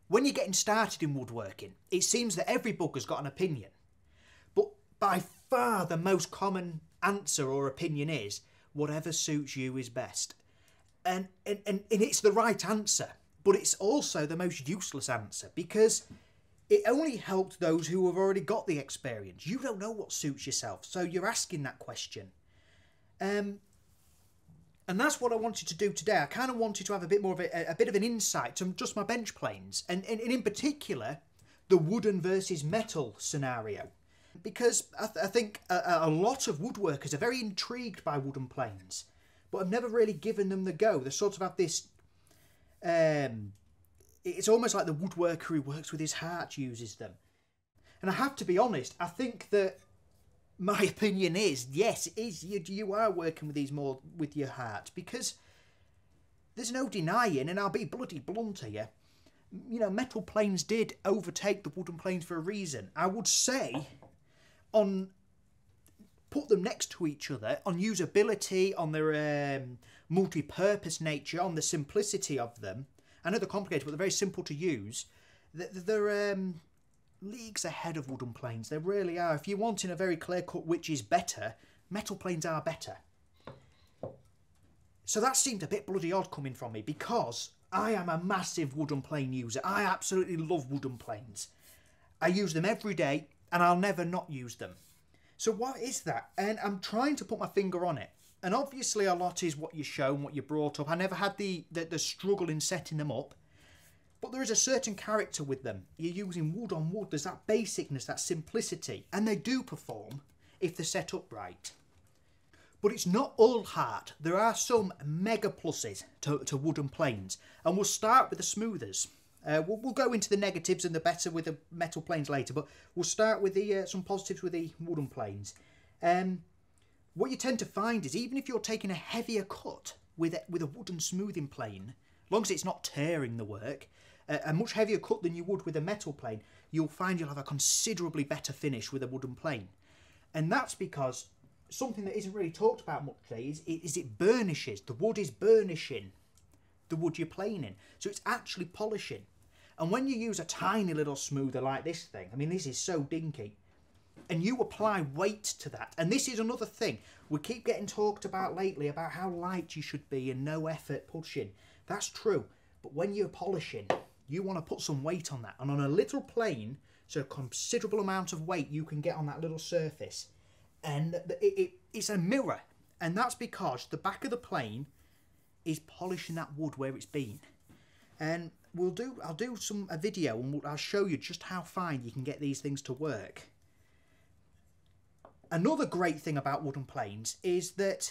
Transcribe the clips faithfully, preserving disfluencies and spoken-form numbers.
When you're getting started in woodworking, it seems that every bugger's got an opinion. But by far the most common answer or opinion is, whatever suits you is best. And, and, and, and it's the right answer, but it's also the most useless answer, because it only helps those who have already got the experience. You don't know what suits yourself, so you're asking that question. Um, and that's what I wanted to do today. I kind of wanted to have a bit more of a, a bit of an insight to just my bench planes, and, and, and in particular, the wooden versus metal scenario. Because I, th I think a, a lot of woodworkers are very intrigued by wooden planes, but have never really given them the go. They sort of have this... Um, it's almost like the woodworker who works with his heart uses them. And I have to be honest, I think that my opinion is, yes, it is, you, you are working with these more with your heart, because there's no denying, and I'll be bloody blunt here, you know, metal planes did overtake the wooden planes for a reason. I would say, on put them next to each other, on usability, on their um, multi-purpose nature, on the simplicity of them. I know they're complicated, but they're very simple to use. They're um, leagues ahead of wooden planes. They really are. If you're wanting a very clear-cut which is better, metal planes are better. So that seemed a bit bloody odd coming from me, because I am a massive wooden plane user. I absolutely love wooden planes. I use them every day, and I'll never not use them. So what is that? And I'm trying to put my finger on it. And obviously a lot is what you show and what you brought up. I never had the, the, the struggle in setting them up. But there is a certain character with them. You're using wood on wood. There's that basicness, that simplicity. And they do perform if they're set up right. But it's not all heart. There are some mega pluses to, to wooden planes. And we'll start with the smoothers. Uh, we'll, we'll go into the negatives and the better with the metal planes later. But we'll start with the uh, some positives with the wooden planes. Um, what you tend to find is, even if you're taking a heavier cut with a, with a wooden smoothing plane, as long as it's not tearing the work, a much heavier cut than you would with a metal plane, you'll find you'll have a considerably better finish with a wooden plane. And that's because something that isn't really talked about much today is, is it burnishes. The wood is burnishing the wood you're planing. So it's actually polishing. And when you use a tiny little smoother like this thing, I mean, this is so dinky, and you apply weight to that. And this is another thing we keep getting talked about lately, about how light you should be and no effort pushing. That's true. But when you're polishing, you want to put some weight on that. And on a little plane, so a considerable amount of weight you can get on that little surface. And it, it, it's a mirror. And that's because the back of the plane is polishing that wood where it's been. And we'll do, I'll do some a video and we'll, I'll show you just how fine you can get these things to work. Another great thing about wooden planes is that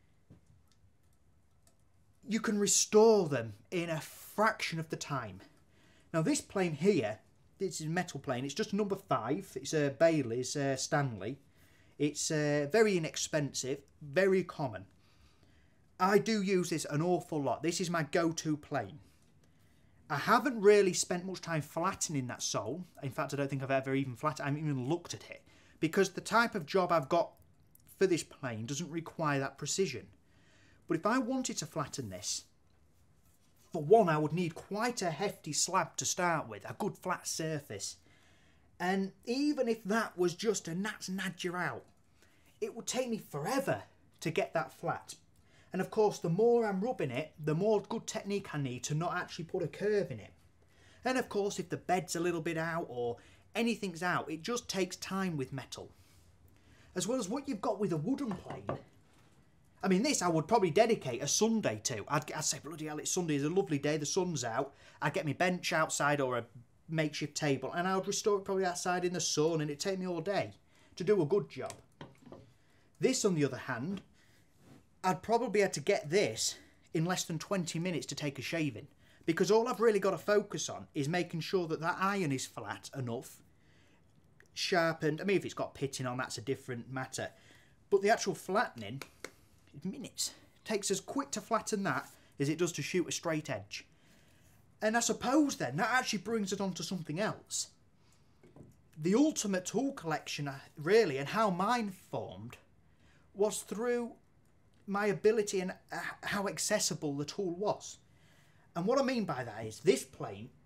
you can restore them in a fraction of the time. Now this plane here, this is a metal plane, it's just number five, it's a Bailey's uh, Stanley. It's uh, very inexpensive, very common. I do use this an awful lot. This is my go-to plane. I haven't really spent much time flattening that sole. In fact, I don't think I've ever even flattened, I haven't even looked at it. Because the type of job I've got for this plane doesn't require that precision. But if I wanted to flatten this, for one, I would need quite a hefty slab to start with, a good flat surface. And even if that was just a gnat's nadger out, it would take me forever to get that flat. And of course, the more I'm rubbing it, the more good technique I need to not actually put a curve in it. And of course, if the bed's a little bit out or anything's out, it just takes time with metal. As well as what you've got with a wooden plane. I mean, this I would probably dedicate a Sunday to. I'd, I'd say, bloody hell, it's Sunday, it's a lovely day, the sun's out. I'd get my bench outside or a makeshift table and I would restore it probably outside in the sun, and it'd take me all day to do a good job. This, on the other hand, I'd probably have to get this in less than twenty minutes to take a shaving, because all I've really got to focus on is making sure that that iron is flat enough, sharpened. I mean, if it's got pitting on, that's a different matter. But the actual flattening, minutes. It takes as quick to flatten that as it does to shoot a straight edge. And I suppose then that actually brings it on to something else. The ultimate tool collection, really, and how mine formed, was through my ability and how accessible the tool was. And what I mean by that is, this plane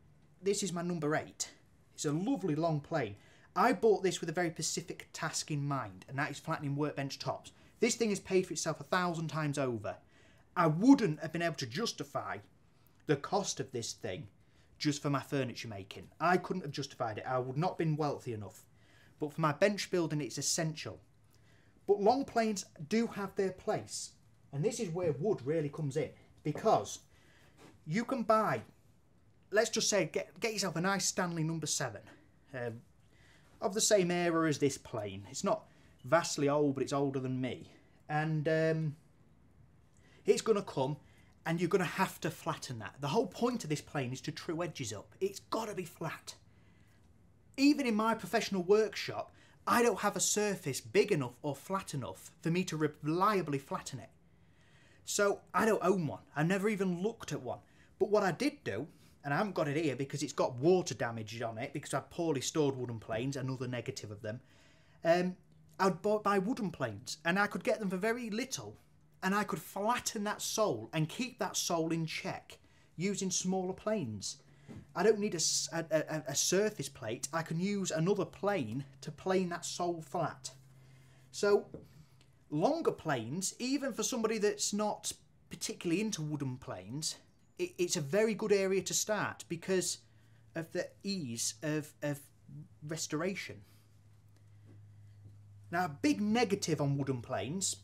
this is my number eight. It's a lovely long plane. I bought this with a very specific task in mind, and that is flattening workbench tops. This thing has paid for itself a thousand times over. I wouldn't have been able to justify the cost of this thing just for my furniture making. I couldn't have justified it. I would not have been wealthy enough. But for my bench building, it's essential. But long planes do have their place. And this is where wood really comes in. Because you can buy, let's just say, get, get yourself a nice Stanley number seven. Um, of the same era as this plane. It's not vastly old, but it's older than me. And um, it's going to come, and you're going to have to flatten that. The whole point of this plane is to true edges up. It's got to be flat. Even in my professional workshop, I don't have a surface big enough or flat enough for me to reliably flatten it. So I don't own one. I never even looked at one. But what I did do, and I haven't got it here because it's got water damage on it because I've poorly stored wooden planes, another negative of them. Um, I'd buy wooden planes, and I could get them for very little, and I could flatten that sole and keep that sole in check using smaller planes. I don't need a, a, a surface plate. I can use another plane to plane that sole flat. So longer planes, even for somebody that's not particularly into wooden planes, it, it's a very good area to start because of the ease of, of restoration. Now, a big negative on wooden planes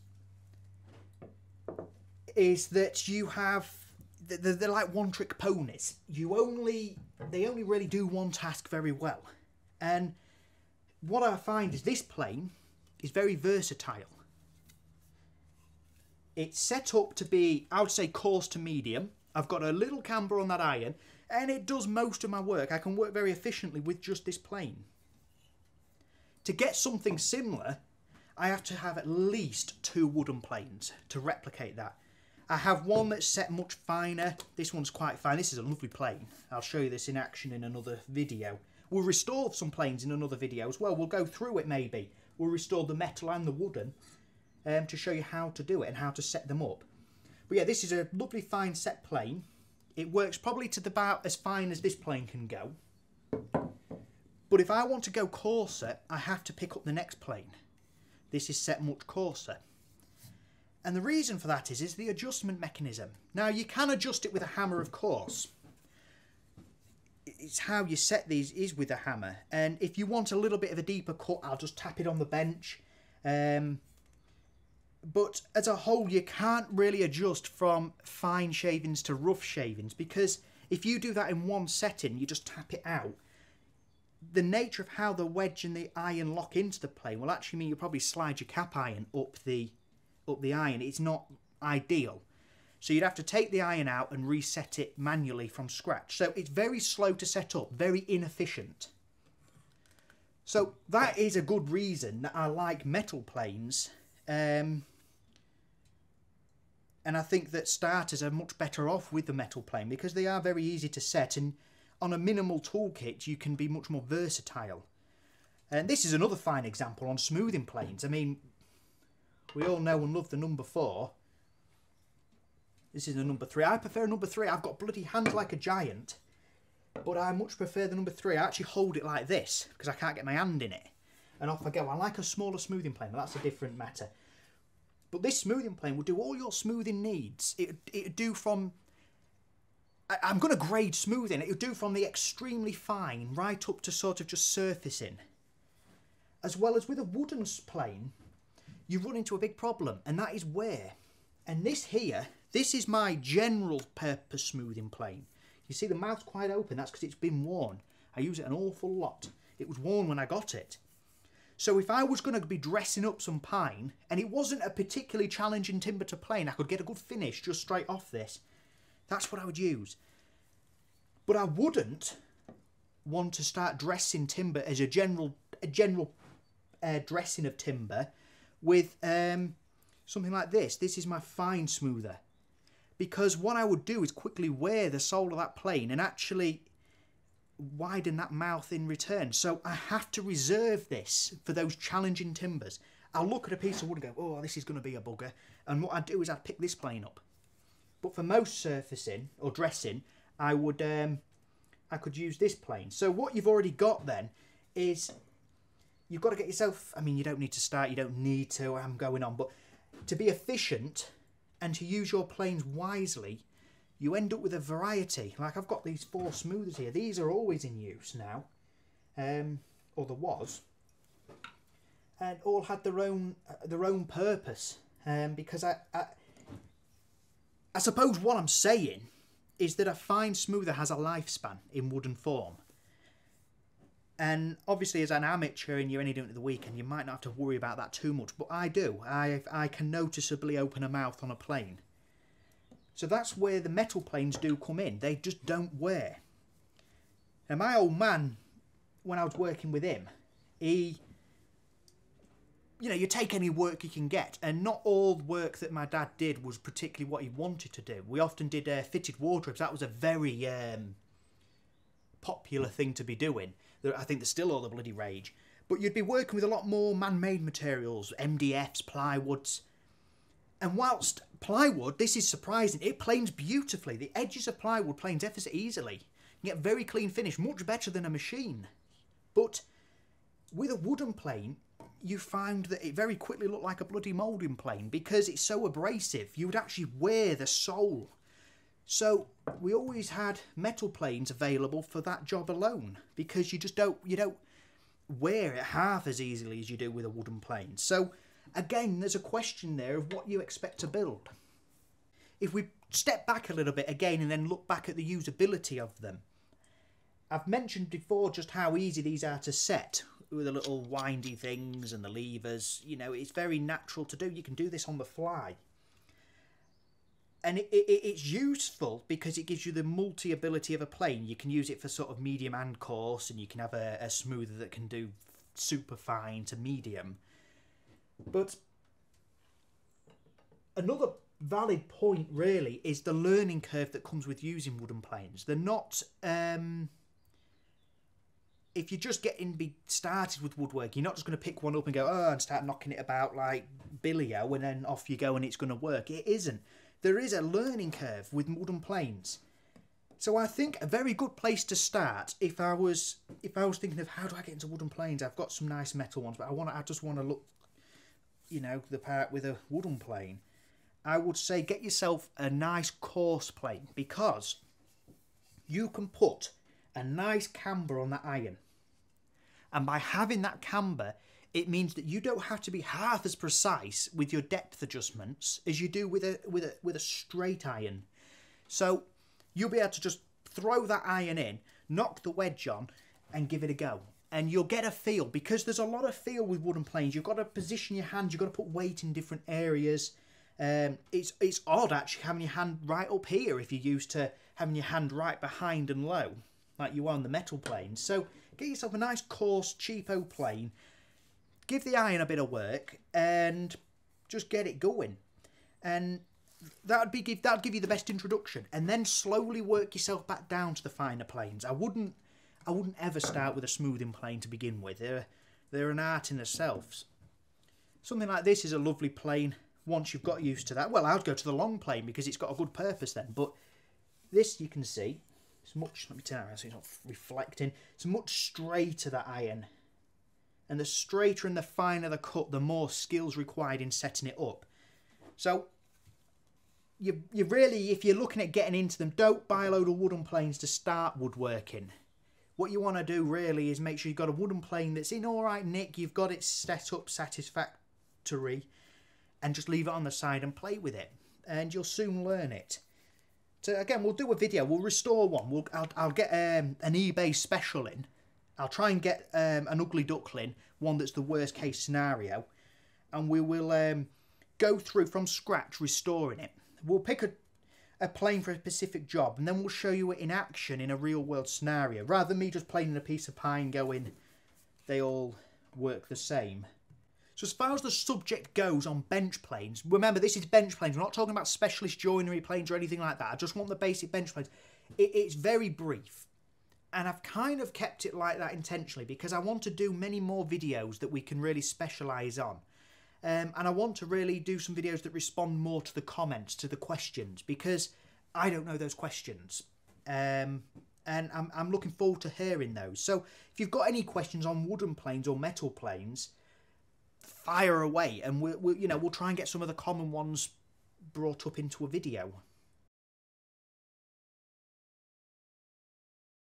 is that you have, they're, they're like one-trick ponies. You only, they only really do one task very well. And what I find is this plane is very versatile. It's set up to be, I would say, coarse to medium. I've got a little camber on that iron, and it does most of my work. I can work very efficiently with just this plane. To get something similar, I have to have at least two wooden planes to replicate that. I have one that's set much finer. This one's quite fine. This is a lovely plane. I'll show you this in action in another video. We'll restore some planes in another video as well. We'll go through it maybe. We'll restore the metal and the wooden um, to show you how to do it and how to set them up. But yeah, this is a lovely fine set plane. It works probably to about as fine as this plane can go. But if I want to go coarser, I have to pick up the next plane. This is set much coarser. And the reason for that is, is the adjustment mechanism. Now, you can adjust it with a hammer, of course. It's how you set these is with a hammer. And if you want a little bit of a deeper cut, I'll just tap it on the bench. Um, but as a whole, you can't really adjust from fine shavings to rough shavings, because if you do that in one setting, you just tap it out. The nature of how the wedge and the iron lock into the plane will actually mean you'll probably slide your cap iron up the up the iron. It's not ideal. So you'd have to take the iron out and reset it manually from scratch. So it's very slow to set up, very inefficient. So that is a good reason that I like metal planes. Um, and I think that starters are much better off with the metal plane because they are very easy to set, and on a minimal toolkit you can be much more versatile. And this is another fine example on smoothing planes. I mean, we all know and love the number four. This is the number three. I prefer number three. I've got bloody hands like a giant, but I much prefer the number three. I actually hold it like this because I can't get my hand in it. And off I go. I like a smaller smoothing plane, but that's a different matter. But this smoothing plane will do all your smoothing needs. It it'll do from, I, I'm going to grade smoothing. It'll do from the extremely fine right up to sort of just surfacing. As well as with a wooden plane, you run into a big problem, and that is wear. And this here, this is my general purpose smoothing plane. You see the mouth's quite open. That's because it's been worn. I use it an awful lot. It was worn when I got it. So if I was going to be dressing up some pine, and it wasn't a particularly challenging timber to plane, I could get a good finish just straight off this. That's what I would use. But I wouldn't want to start dressing timber as a general, a general uh, dressing of timber with um, something like this. This is my fine smoother. Because what I would do is quickly wear the sole of that plane and actually widen that mouth in return. So I have to reserve this for those challenging timbers. I'll look at a piece of wood and go, oh, this is going to be a bugger. And what I'd do is I'd pick this plane up. But for most surfacing or dressing, I would um, I could use this plane. So what you've already got then is you've got to get yourself, I mean, you don't need to start, you don't need to, I'm going on, but to be efficient and to use your planes wisely, you end up with a variety. Like I've got these four smoothers here. These are always in use now, um, or there was, and all had their own uh, their own purpose. Um, because I, I, I suppose what I'm saying is that a fine smoother has a lifespan in wooden form. And obviously, as an amateur and you're only doing it at the weekend, you might not have to worry about that too much. But I do. I I can noticeably open a mouth on a plane. So that's where the metal planes do come in. They just don't wear. And my old man, when I was working with him, he, you know, you take any work you can get. And not all the work that my dad did was particularly what he wanted to do. We often did uh, fitted wardrobes. That was a very um, popular thing to be doing. I think there's still all the bloody rage. But you'd be working with a lot more man-made materials, M D Fs, plywoods. And whilst plywood, this is surprising, it planes beautifully. The edges of plywood planes ever so easily. You get very clean finish, much better than a machine. But with a wooden plane, you find that it very quickly looked like a bloody moulding plane because it's so abrasive. You would actually wear the sole. So we always had metal planes available for that job alone because you just don't, you don't wear it half as easily as you do with a wooden plane. So again, there's a question there of what you expect to build. If we step back a little bit again and then look back at the usability of them, I've mentioned before just how easy these are to set with the little windy things and the levers. You know, it's very natural to do. You can do this on the fly. And it, it, it's useful because it gives you the multi-ability of a plane. You can use it for sort of medium and coarse, and you can have a, a smoother that can do super fine to medium. But another valid point really is the learning curve that comes with using wooden planes. They're not, um, if you're just getting be started with woodworking, you're not just going to pick one up and go, oh, and start knocking it about like Billy-O and then off you go and it's going to work. It isn't. There is a learning curve with wooden planes. So I think a very good place to start, if I was if I was thinking of how do I get into wooden planes, I've got some nice metal ones, but I want I just want to look, you know, the part with a wooden plane. I would say get yourself a nice coarse plane because you can put a nice camber on that iron. And by having that camber, it means that you don't have to be half as precise with your depth adjustments as you do with a with a with a straight iron. So you'll be able to just throw that iron in, knock the wedge on, and give it a go. And you'll get a feel, because there's a lot of feel with wooden planes. You've got to position your hand, you've got to put weight in different areas. Um, it's it's odd actually having your hand right up here if you're used to having your hand right behind and low, like you are on the metal planes. So get yourself a nice coarse, cheapo plane. Give the iron a bit of work and just get it going. And that'd be give that'd give you the best introduction. And then slowly work yourself back down to the finer planes. I wouldn't I wouldn't ever start with a smoothing plane to begin with. They're they're an art in themselves. Something like this is a lovely plane once you've got used to that. Well, I'd go to the long plane because it's got a good purpose then. But this you can see, it's much let me turn around so it's not reflecting. It's much straighter, that iron. And the straighter and the finer the cut, the more skills required in setting it up. So, you, you really, if you're looking at getting into them, don't buy a load of wooden planes to start woodworking. What you want to do really is make sure you've got a wooden plane that's in all right nick, you've got it set up satisfactory, and just leave it on the side and play with it. And you'll soon learn it. So again, we'll do a video, we'll restore one. We'll, I'll, I'll get um, an eBay special in. I'll try and get um, an ugly duckling, one that's the worst case scenario, and we will um, go through from scratch restoring it. We'll pick a, a plane for a specific job, and then we'll show you it in action in a real world scenario, rather than me just planing a piece of pie and going, they all work the same. So as far as the subject goes on bench planes, remember this is bench planes, we're not talking about specialist joinery planes or anything like that. I just want the basic bench planes. It, it's very brief. And I've kind of kept it like that intentionally because I want to do many more videos that we can really specialise on. Um, and I want to really do some videos that respond more to the comments, to the questions, because I don't know those questions. Um, and I'm, I'm looking forward to hearing those. So if you've got any questions on wooden planes or metal planes, fire away, and we'll, we'll you know we'll try and get some of the common ones brought up into a video.